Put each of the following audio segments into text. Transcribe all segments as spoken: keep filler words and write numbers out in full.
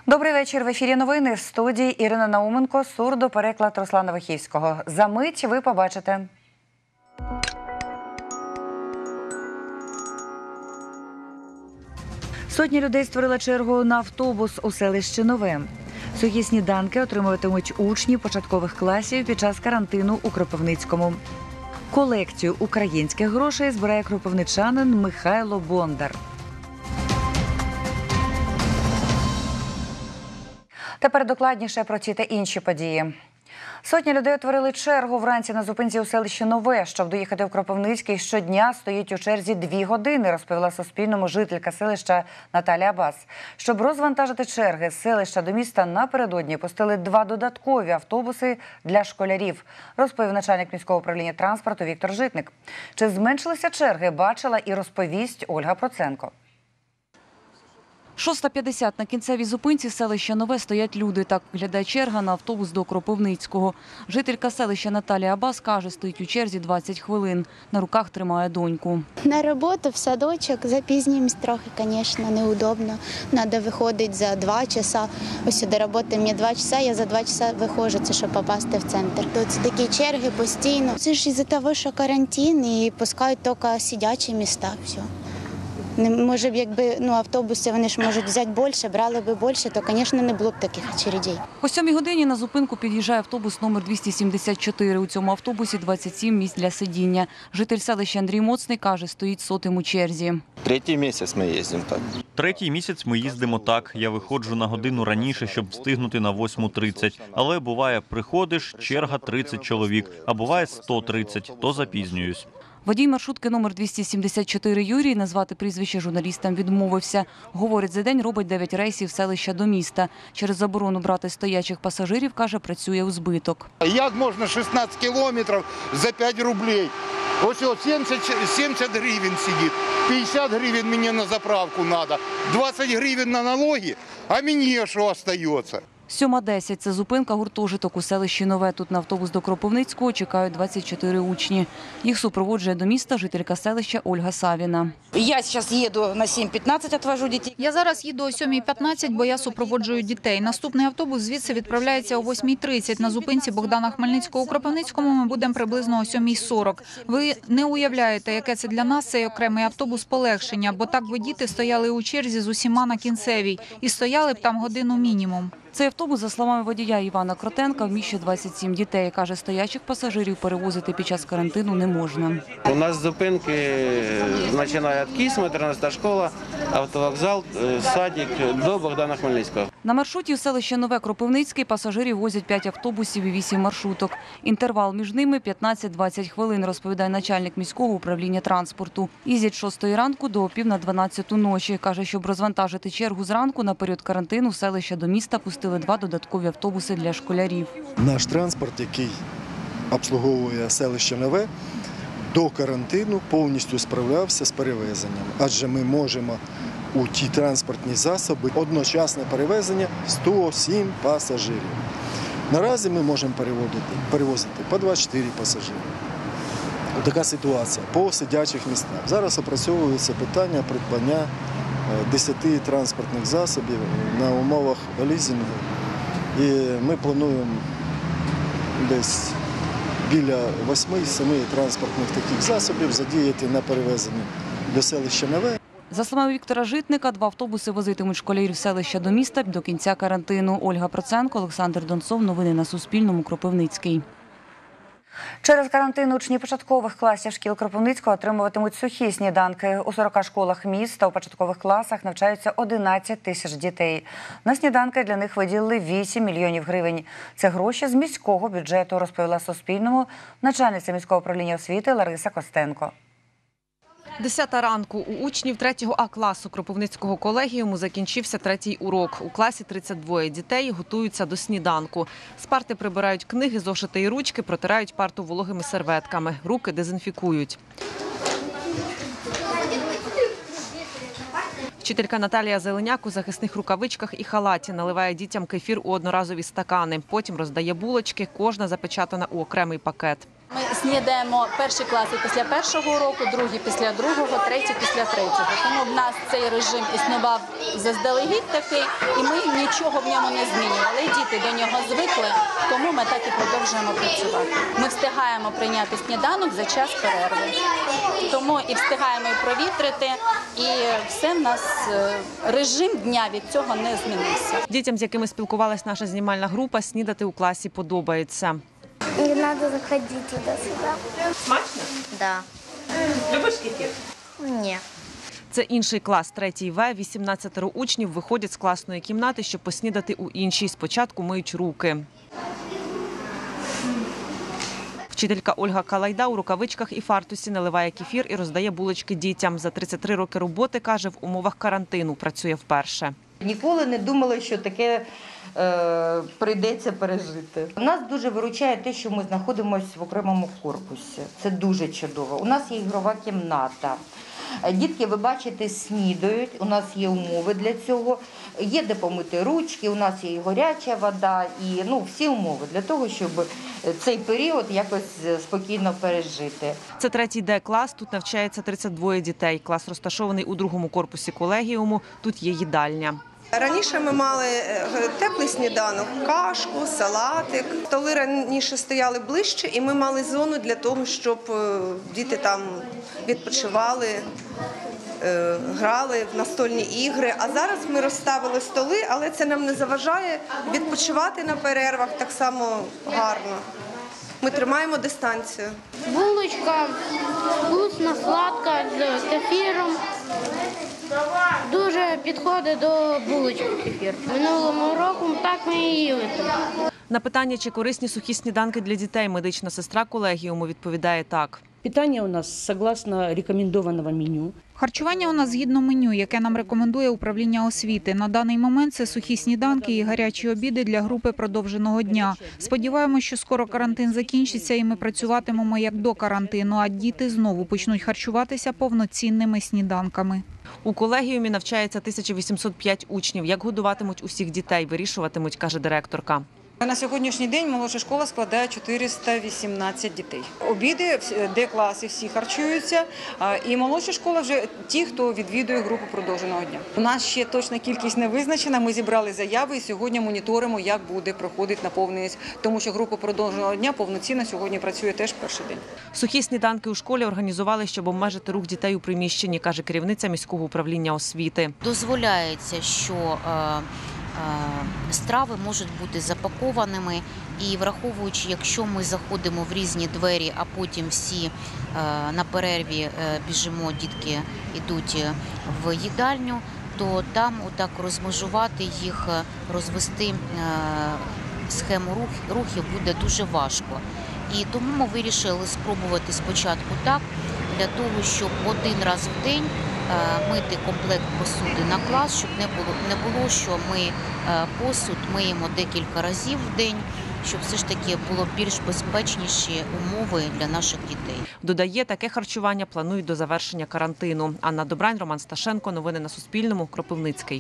Добрий вечір. В ефірі новини. В студії Ірина Науменко, сурдопереклад Руслана Вихівського. За мить ви побачите. Сотні людей створили чергу на автобус у селищі Нове. Сухі сніданки отримуватимуть учні початкових класів під час карантину у Кропивницькому. Колекцію українських грошей збирає кропивничанин Михайло Бондар. Тепер докладніше про ці та інші події. Сотні людей утворили чергу вранці на зупинці у селищі Нове. Щоб доїхати в Кропивницький, щодня стоїть у черзі дві години, розповіла Суспільному жителька селища Наталія Бас. Щоб розвантажити черги з селища до міста, напередодні пустили два додаткові автобуси для школярів, розповів начальник міського управління транспорту Віктор Житник. Чи зменшилися черги, бачила і розповість Ольга Проценко. шоста п'ятдесят. На кінцевій зупинці селища Нове стоять люди. Так виглядає черга на автобус до Кропивницького. Жителька селища Наталія Бас каже, стоїть у черзі двадцять хвилин. На руках тримає доньку. На роботу, в садочок запізнюємось трохи, звісно, неудобно. Треба виходити за два часа. Ось до роботи мені два часа, я за два часа виходжу, це щоб попасти в центр. Тут такі черги постійно. Це ж із-за того, що карантин і пускають тільки сидячі міста. Все. Може б, якби ну, автобуси вони ж можуть взяти більше, брали б більше, то, звісно, не було б таких очередей. О сьомій годині на зупинку під'їжджає автобус номер двісті сімдесят чотири. У цьому автобусі двадцять сім місць для сидіння. Житель селища Андрій Моцний каже, стоїть сотим у черзі. Третій місяць ми їздимо так. Третій місяць ми їздимо так. Я виходжу на годину раніше, щоб встигнути на восьму тридцять. Але буває, приходиш, черга тридцять чоловік, а буває сто тридцять, то запізнююсь. Водій маршрутки номер двісті сімдесят чотири Юрій назвати прізвище журналістам відмовився. Говорить, за день робить дев'ять рейсів селища до міста. Через заборону брати стоячих пасажирів, каже, працює у збиток. Як можна шістнадцять кілометрів за п'ять рублей? Ось ось сімдесят гривень сидить, п'ятдесят гривень мені на заправку треба, двадцять гривень на налоги, а мені що залишається? сьома десять – це зупинка гуртожиток у селищі Нове. Тут на автобус до Кропивницького чекають двадцять чотири учні. Їх супроводжує до міста жителька селища Ольга Савіна. Я зараз їду на сім п'ятнадцять, відвожу дітей. Я зараз їду о сьомій п'ятнадцять, бо я супроводжую дітей. Наступний автобус звідси відправляється о восьмій тридцять. На зупинці Богдана Хмельницького у Кропивницькому ми будемо приблизно о сьомій сорок. Ви не уявляєте, яке це для нас цей окремий автобус полегшення, бо так би діти стояли у черзі з усіма на кінцевій і стояли б там годину мінімум. Цей автобус, за словами водія Івана Кротенка, вміщує двадцять сім дітей. Каже, стоячих пасажирів перевозити під час карантину не можна. У нас зупинки починає від Кісми, тринадцята школа, автовокзал, садик до Богдана Хмельницького. На маршруті у селище Нове Кропивницький пасажирів возять п'ять автобусів і вісім маршруток. Інтервал між ними п'ятнадцять-двадцять хвилин, розповідає начальник міського управління транспорту. Їздять з шостої ранку до пів на дванадцяту ночі. Каже, щоб розвантажити чергу зранку на період карантину селища до міста пустили два додаткові автобуси для школярів. Наш транспорт, який обслуговує селище Нове, до карантину повністю справлявся з перевезенням. Адже ми можемо у ті транспортні засоби одночасне перевезення сто сім пасажирів. Наразі ми можемо перевозити, перевозити по двадцять чотири пасажири. Така ситуація по сидячих містах. Зараз опрацьовується питання придбання десяти транспортних засобів на умовах лізингу. І ми плануємо десь біля восьми-семи транспортних таких засобів задіяти на перевезення до селища Нове. За словами Віктора Житника, два автобуси возитимуть школярів селища до міста до кінця карантину. Ольга Проценко, Олександр Донцов. Новини на Суспільному. Кропивницький. Через карантин учні початкових класів шкіл Кропивницького отримуватимуть сухі сніданки. У сорока школах міста у початкових класах навчаються одинадцять тисяч дітей. На сніданки для них виділили вісім мільйонів гривень. Це гроші з міського бюджету, розповіла Суспільному начальниця міського управління освіти Лариса Костенко. Десята ранку у учнів третього А класу Кропивницького колегіуму закінчився третій урок. У класі тридцять двоє дітей готуються до сніданку. З парти прибирають книги, зошити і ручки, протирають парту вологими серветками. Руки дезінфікують. Вчителька Наталія Зеленяк у захисних рукавичках і халаті наливає дітям кефір у одноразові стакани. Потім роздає булочки, кожна запечатана у окремий пакет. Ми снідаємо перші класи після першого року, другі після другого, треті після третього. Тому в нас цей режим існував заздалегідь такий, і ми нічого в ньому не змінювали. Діти до нього звикли, тому ми так і продовжуємо працювати. Ми встигаємо прийняти сніданок за час перерви. Тому і встигаємо і провітрити, і все в нас, режим дня від цього не змінився. Дітям, з якими спілкувалась наша знімальна група, снідати у класі подобається. Не надо заходить туда-сюда. Смачно? Да. Любиш кефір? Ні. Це інший клас, третій В. вісімнадцять учнів виходять з класної кімнати, щоб поснідати у іншій. Спочатку миють руки. Вчителька Ольга Калайда у рукавичках і фартусі наливає кефір і роздає булочки дітям. За тридцять три роки роботи, каже, в умовах карантину працює вперше. Ніколи не думала, що таке е, прийдеться пережити. Нас дуже виручає те, що ми знаходимося в окремому корпусі. Це дуже чудово. У нас є ігрова кімната. Дітки, ви бачите, снідають, у нас є умови для цього. Є де помити ручки, у нас є і гаряча вода, і ну, всі умови для того, щоб цей період якось спокійно пережити. Це третій Д-клас, тут навчається тридцять двоє дітей. Клас розташований у другому корпусі колегіуму, тут є їдальня. Раніше ми мали теплий сніданок, кашку, салатик. Столи раніше стояли ближче, і ми мали зону для того, щоб діти там відпочивали, грали в настольні ігри. А зараз ми розставили столи, але це нам не заважає відпочивати на перервах так само гарно. Ми тримаємо дистанцію. Булочка вкусна, сладка, з кефіром. Дуже підходить до булочки кефір. Минулого року так ми і їли. На питання, чи корисні сухі сніданки для дітей, медична сестра колегіуму відповідає так. Питання у нас согласно рекомендованого меню. Харчування у нас згідно меню, яке нам рекомендує управління освіти. На даний момент це сухі сніданки і гарячі обіди для групи продовженого дня. Сподіваємось, що скоро карантин закінчиться і ми працюватимемо як до карантину, а діти знову почнуть харчуватися повноцінними сніданками. У колегіумі навчається тисяча вісімсот п'ять учнів. Як годуватимуть усіх дітей, вирішуватимуть, каже директорка. На сьогоднішній день молодша школа складає чотириста вісімнадцять дітей. Обіди, Д-класи всі харчуються, і молодша школа вже ті, хто відвідує групу продовженого дня. У нас ще точна кількість не визначена, ми зібрали заяви і сьогодні моніторимо, як буде проходити наповненість, тому що група продовженого дня повноцінно сьогодні працює теж перший день. Сухі сніданки у школі організували, щоб обмежити рух дітей у приміщенні, каже керівниця міського управління освіти. Дозволяється, що страви можуть бути запакованими і враховуючи, якщо ми заходимо в різні двері, а потім всі на перерві біжимо, дітки йдуть в їдальню, то там отак розмежувати їх, розвести схему рухів буде дуже важко. І тому ми вирішили спробувати спочатку так, для того, щоб один раз в день мити комплект посуди на клас, щоб не було, не було, що ми посуд миємо декілька разів в день, щоб все ж таки було більш безпечніші умови для наших дітей. Додає, таке харчування планують до завершення карантину. Анна Добрань, Роман Сташенко. Новини на Суспільному. Кропивницький.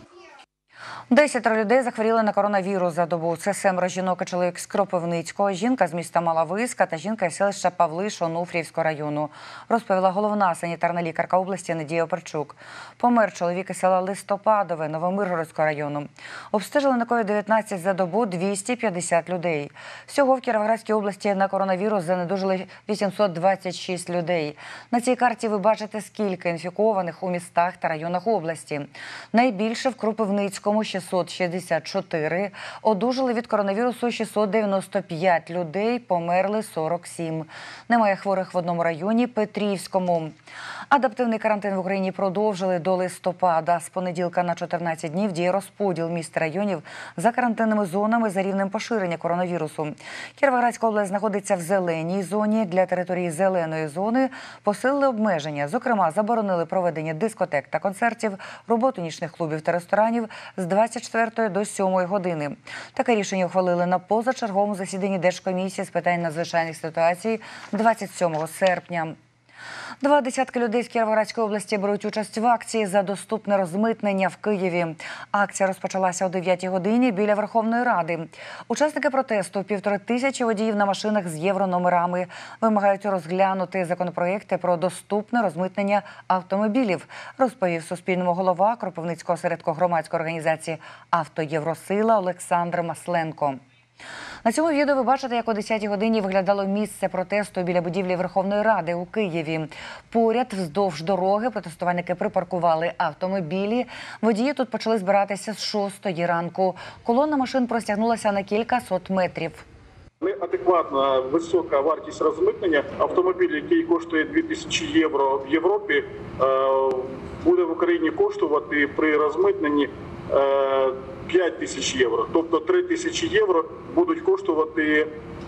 Десятеро людей захворіли на коронавірус за добу. Це семеро жінок і чоловік з Кропивницького, жінка з міста Мала Виска та жінка із селища Павлиш Онуфріївського району, розповіла головна санітарна лікарка області Надія Оперчук. Помер чоловік із села Листопадове Новомиргородського району. Обстежили на ковід дев'ятнадцять за добу двісті п'ятдесят людей. Всього в Кіровоградській області на коронавірус занедужили вісімсот двадцять шість людей. На цій карті ви бачите, скільки інфікованих у містах та районах області. Найбільше в Кропивницькому – шістсот шістдесят чотири, одужали від коронавірусу шістсот дев'яносто п'ять людей, померли сорок сім. Немає хворих в одному районі – Петрівському. Адаптивний карантин в Україні продовжили до листопада. З понеділка на чотирнадцять днів діє розподіл міст районів за карантинними зонами за рівнем поширення коронавірусу. Кіровоградська область знаходиться в зеленій зоні. Для території зеленої зони посилили обмеження. Зокрема, заборонили проведення дискотек та концертів, роботу нічних клубів та ресторанів з двадцять четвертої до сьомої години. Таке рішення ухвалили на позачерговому засіданні Держкомісії з питань надзвичайних ситуацій двадцять сьомого серпня. Два десятки людей з Кіровоградської області беруть участь в акції за доступне розмитнення в Києві. Акція розпочалася о дев'ятій годині біля Верховної Ради. Учасники протесту, півтори тисячі водіїв на машинах з єврономерами, вимагають розглянути законопроекти про доступне розмитнення автомобілів, розповів Суспільному голова Кропивницького осередку громадської організації «Автоєвросила» Олександр Масленко. На цьому відео ви бачите, як о десятій годині виглядало місце протесту біля будівлі Верховної Ради у Києві. Поряд, вздовж дороги, протестувальники припаркували автомобілі. Водії тут почали збиратися з шостої ранку. Колона машин простягнулася на кілька сот метрів. Неадекватна висока вартість розмитнення. Автомобіль, який коштує дві тисячі євро в Європі, буде в Україні коштувати при розмитненні п'ять тисяч євро. Тобто три тисячі євро будуть коштувати,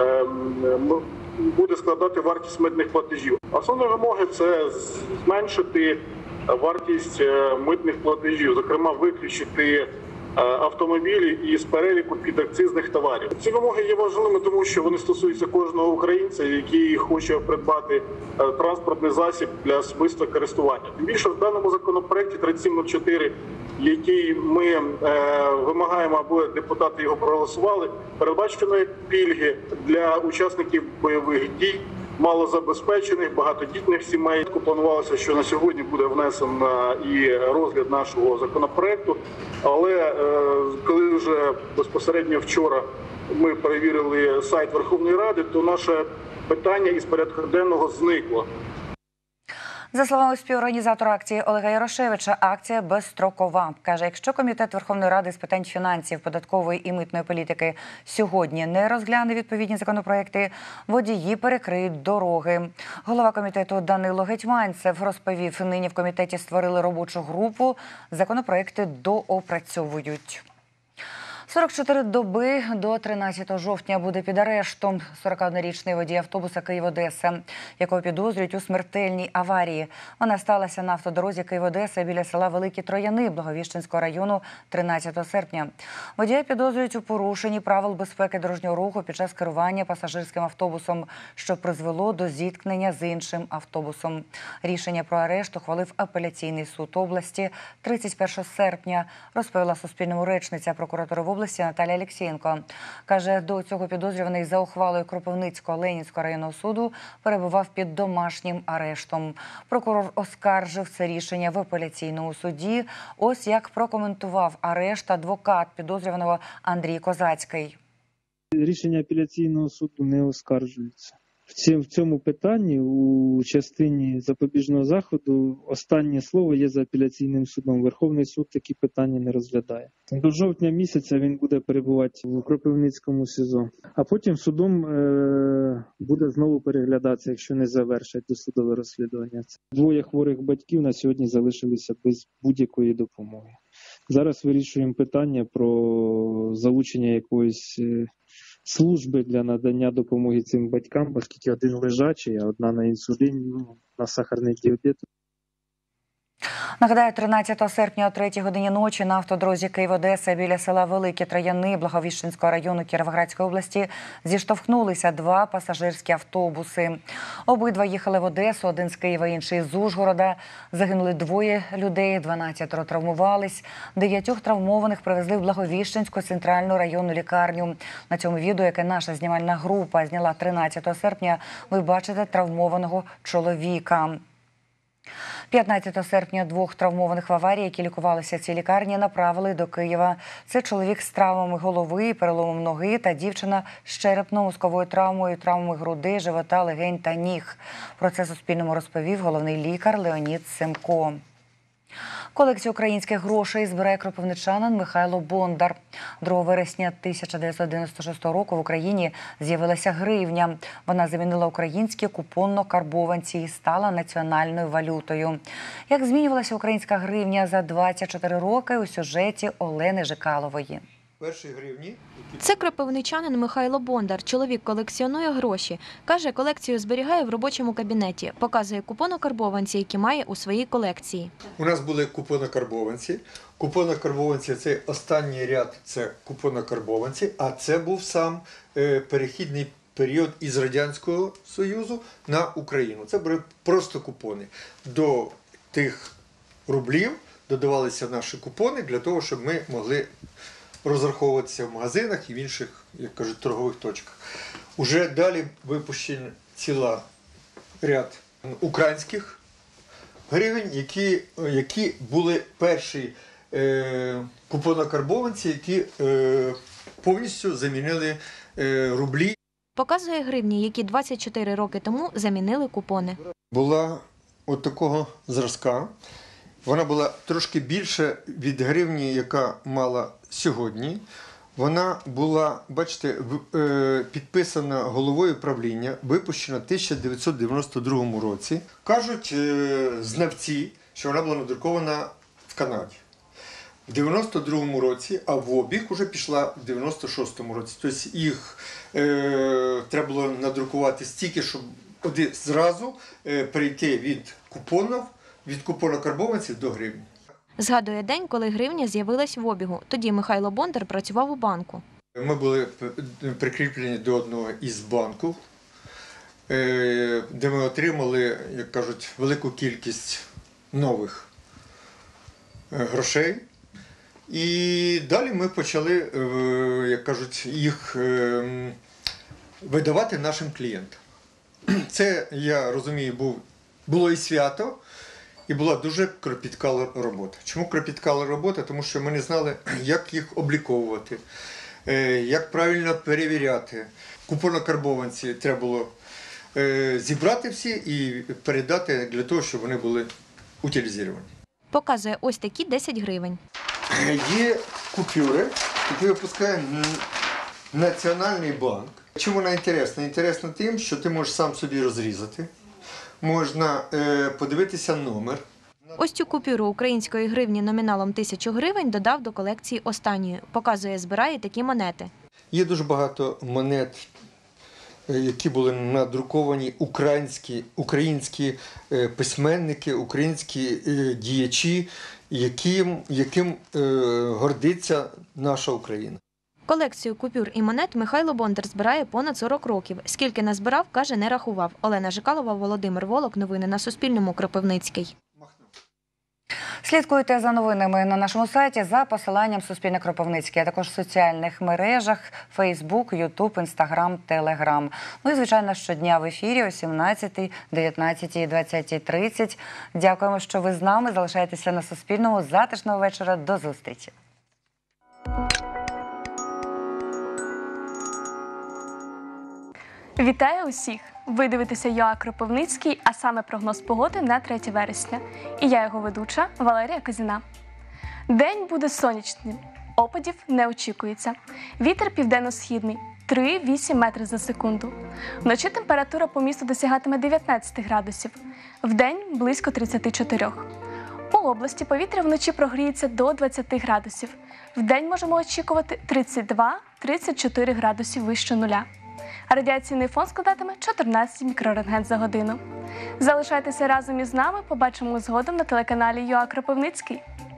буде складати вартість митних платежів. Основні вимоги – це зменшити вартість митних платежів, зокрема виключити автомобілі із переліку підакцизних товарів. Ці вимоги є важливими, тому що вони стосуються кожного українця, який хоче придбати транспортний засіб для особистого користування. Тим більше в даному законопроекті тридцять сім нуль чотири, який ми е, вимагаємо, аби депутати його проголосували, передбачені пільги для учасників бойових дій, малозабезпечених, багатодітних сімей. Планувалося, що на сьогодні буде внесено і розгляд нашого законопроекту, але е, коли вже безпосередньо вчора ми перевірили сайт Верховної Ради, то наше питання із порядку денного зникло. За словами співорганізатора акції Олега Ярошевича, акція безстрокова. Каже, якщо Комітет Верховної Ради з питань фінансів, податкової і митної політики сьогодні не розгляне відповідні законопроекти, водії перекриють дороги. Голова комітету Данило Гетьманцев розповів, нині в комітеті створили робочу групу, законопроекти доопрацьовують. сорок чотири доби до тринадцятого жовтня буде під арештом сорокаоднорічний водій автобуса Київ-Одеса, якого підозрюють у смертельній аварії. Вона сталася на автодорозі Київ-Одеса біля села Великі Трояни Благовіщенського району тринадцятого серпня. Водія підозрюють у порушенні правил безпеки дорожнього руху під час керування пасажирським автобусом, що призвело до зіткнення з іншим автобусом. Рішення про арешт ухвалив апеляційний суд області тридцять першого серпня, розповіла Суспільному речниця прокуратури в області Наталія Алексєєнко. Каже, до цього підозрюваний за ухвалою Кропивницького Ленінського районного суду перебував під домашнім арештом. Прокурор оскаржив це рішення в апеляційному суді. Ось як прокоментував арешт адвокат підозрюваного Андрій Козацький. Рішення апеляційного суду не оскаржується. В цьому питанні у частині запобіжного заходу останнє слово є за апеляційним судом. Верховний суд такі питання не розглядає. До жовтня місяця він буде перебувати в Кропивницькому СІЗО. А потім судом е- буде знову переглядатися, якщо не завершать досудове розслідування. Двоє хворих батьків на сьогодні залишилися без будь-якої допомоги. Зараз вирішуємо питання про залучення якоїсь служби для надання допомоги цим батькам, оскільки один лежачий, а одна на інсуліні, ну, на сахарний діабет. Нагадаю, тринадцятого серпня о третій годині ночі на автодорозі Київ-Одеса біля села Великі Трояни Благовіщенського району Кіровоградської області зіштовхнулися два пасажирські автобуси. Обидва їхали в Одесу, один з Києва, інший з Ужгорода. Загинули двоє людей, дванадцятеро травмувались. Дев'ятьох травмованих привезли в Благовіщенську центральну районну лікарню. На цьому відео, яке наша знімальна група зняла тринадцятого серпня, ви бачите травмованого чоловіка. п'ятнадцятого серпня двох травмованих в аварії, які лікувалися в цій лікарні, направили до Києва. Це чоловік з травмами голови, переломом ноги та дівчина з черепно-мозковою травмою, травмами груди, живота, легень та ніг. Про це Суспільному розповів головний лікар Леонід Семко. Колекцію українських грошей збирає кропивничанин Михайло Бондар. другого вересня тисяча дев'ятсот дев'яносто шостого року в Україні з'явилася гривня. Вона замінила українські купонно-карбованці і стала національною валютою. Як змінювалася українська гривня за двадцять чотири роки у сюжеті Олени Жикалової. Перші гривні. Це кропивничанин Михайло Бондар. Чоловік колекціонує гроші. Каже, колекцію зберігає в робочому кабінеті. Показує купонокарбованці, які має у своїй колекції. У нас були купонокарбованці. Купонокарбованці – це останній ряд, це купонокарбованці, а це був сам е, перехідний період із Радянського Союзу на Україну. Це були просто купони. До тих рублів додавалися наші купони для того, щоб ми могли розраховуватися в магазинах і в інших, як кажуть, торгових точках. Уже далі випущений цілий ряд українських гривень, які, які були перші е, купонокарбованці, які е, повністю замінили е, рублі. Показує гривні, які двадцять чотири роки тому замінили купони. Була от такого зразка. Вона була трошки більше від гривні, яка мала сьогодні. Вона була, бачите, підписана головою правління, випущена в тисяча дев'ятсот дев'яносто другому році. Кажуть знавці, що вона була надрукована в Канаді. В дев'яносто другому році, а в обіг вже пішла в дев'яносто шостому році. Тобто їх е, треба було надрукувати стільки, щоб один зразу е, перейти від купонів, від купонокарбованців до гривні. Згадує день, коли гривня з'явилась в обігу. Тоді Михайло Бондар працював у банку. Ми були прикріплені до одного із банків, е, де ми отримали, як кажуть, велику кількість нових грошей. І далі ми почали, як кажуть, їх видавати нашим клієнтам. Це, я розумію, був, було і свято, і була дуже кропітка робота. Чому кропітка робота? Тому що ми не знали, як їх обліковувати, як правильно перевіряти. Купонокарбованці треба було зібрати всі і передати для того, щоб вони були утилізовані. Показує ось такі десять гривень. Є купюри, які випускає Національний банк. Чому вона інтересна? Інтересна тим, що ти можеш сам собі розрізати, можна е, подивитися номер. Ось цю купюру української гривні номіналом тисячу гривень додав до колекції останньої. Показує, збирає такі монети. Є дуже багато монет, які були надруковані українські, українські письменники, українські діячі, яким, яким е, гордиться наша Україна. Колекцію купюр і монет Михайло Бондар збирає понад сорок років. Скільки назбирав, каже, не рахував. Олена Жикалова, Володимир Волок. Новини на Суспільному. Кропивницький. Слідкуйте за новинами на нашому сайті за посиланням Суспільне Кропивницький, а також в соціальних мережах Фейсбук, Ютуб, Інстаграм, Телеграм. Ну і, звичайно, щодня в ефірі о сімнадцятій, дев'ятнадцятій, двадцятій тридцять. Дякуємо, що ви з нами. Залишайтеся на Суспільному. Затишного вечора. До зустрічі. Вітаю усіх! Ви дивитеся ЮА Кропивницький, а саме прогноз погоди на третє вересня. І я його ведуча Валерія Козіна. День буде сонячним, опадів не очікується. Вітер південно-східний – три-вісім метрів за секунду. Вночі температура по місту досягатиме дев'ятнадцять градусів, вдень – близько тридцять чотири. По області повітря вночі прогріється до двадцяти градусів. Вдень можемо очікувати тридцять два - тридцять чотири градусів вище нуля. Радіаційний фон складатиме чотирнадцять мікрорентген за годину. Залишайтеся разом із нами, побачимо згодом на телеканалі ЮА Кропивницький.